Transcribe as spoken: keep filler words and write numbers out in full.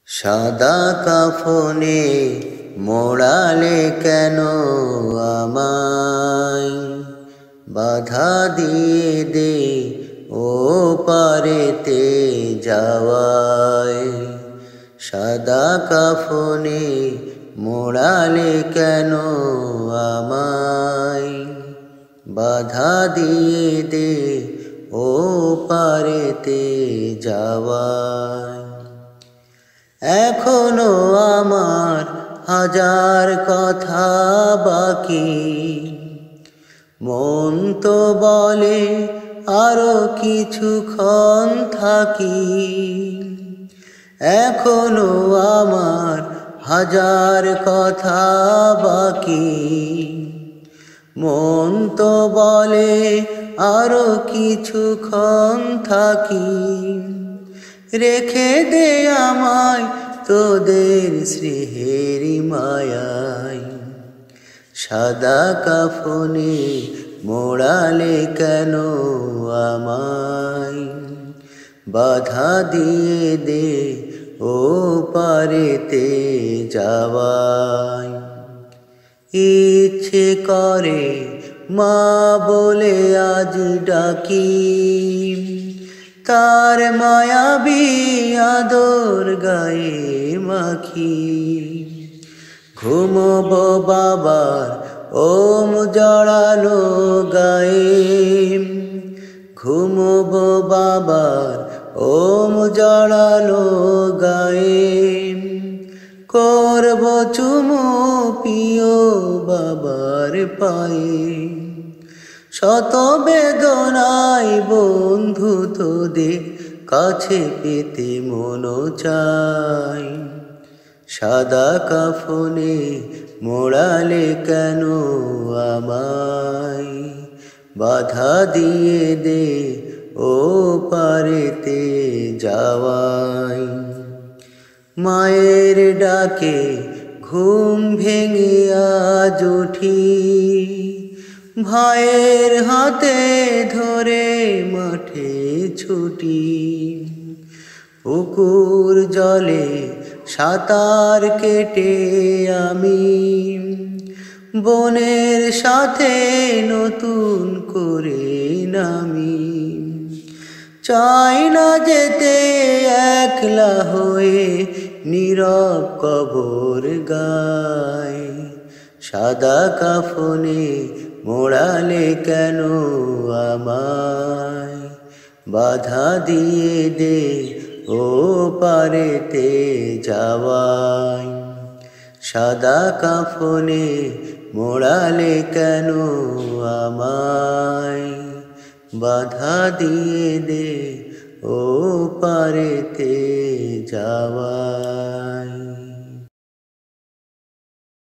সাদা কাফনে মোড়ালে কেন আমায়, বাধা দিয়ে দে ও পারেতে যাওয়ায়। সাদা কাফনে মোড়ালে কেন আমায়, বাধা দিয়ে দে ও পারেতে যাওয়ায়। এখনো আমার হাজার কথা বাকি, মন তো বলে আরো কিছুক্ষণ থাকি। এখনো আমার হাজার কথা বাকি, মন তো বলে আরো কিছুক্ষণ থাকি। রেখে দে আমায় তোদের স্নেহের মায়ায়, সাদা কাফনে মোড়ালে কেন আমায়, বাধা দিয়ে দে ও পারেতে যাওয়ায়। ইচ্ছে করে মা বলে আজ ডাকি, তার মায়াবী আদর গায়ে মাখি। ঘুমবো বাবার ওম জড়ানো গায়ে, ঘুমবো বাবার ওম জড়ানো গায়ে। করব চুমু প্রিয় বাবার পায়ে, শত বেদনায় বন্ধু তোদের কাছে পেতে মন চাই। সাদা কাফনে মোড়ালে কেন আমায়, বাধা দিয়ে দে ও পারেতে যাওয়ায়। মায়ের ডাকে ঘুম ভেঙে আজ উঠি, ভাইয়ের হাতে ধরে মাঠে ছুটি। পুকুর জলে সাঁতার কেটে আমি, বোনের সাথে নতুন করে নামি। চাই না যেতে একলা হয়ে নীরব কবর গায়। সাদা কাফনে মোড়ালে কেন আমায়, বাধা দিয়ে দে ও পারেতে যাওয়ায়। সাদা কাফনে মোড়ালে কেন আমায়, বাধা দিয়ে দে ও পারেতে যাওয়ায়।